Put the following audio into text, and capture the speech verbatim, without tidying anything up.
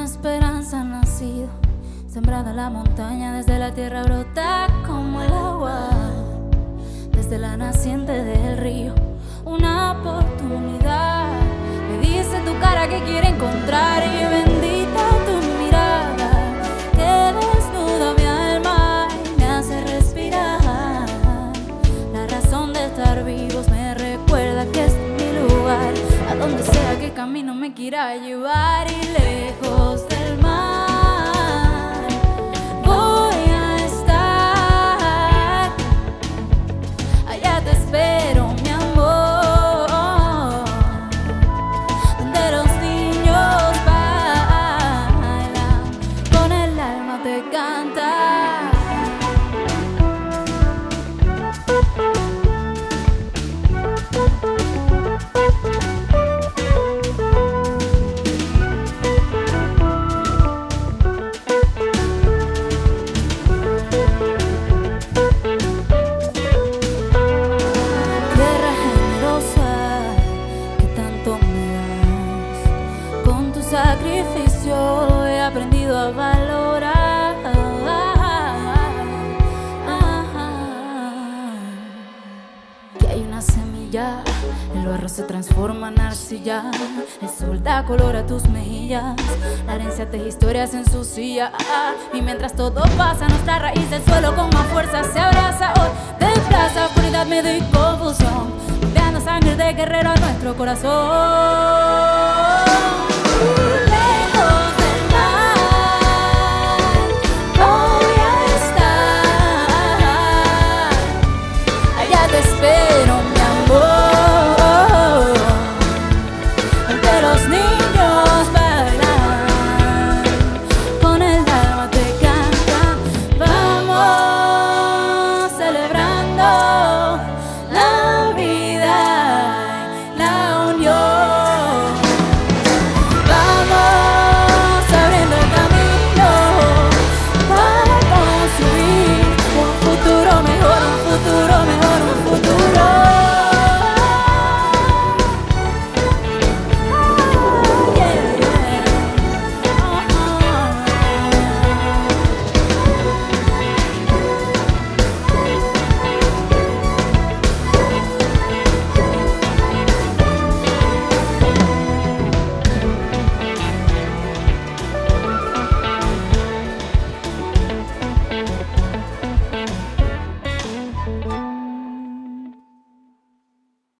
esperanza ha nacido, sembrada en la montaña, desde la tierra brota como el agua, desde la naciente del río, una oportunidad. Me dice tu cara que quiere encontrar, y bendita tu mirada, que desnuda mi alma y me hace respirar. La razón de estar vivos me recuerda que es mi lugar, a donde sea que el camino me quiera llevar, y lejos del mar voy a estar. Allá te espero, mi amor, donde los niños bailan, con el alma te cantan. Sacrificio he aprendido a valorar, que hay una semilla, el barro se transforma en arcilla, el sol da color a tus mejillas, la herencia teje historias en su silla, y mientras todo pasa nuestra raíz del suelo con más fuerza se abraza. Hoy desplaza oscuridad, miedo y confusión, bombeando sangre de guerrero a nuestro corazón.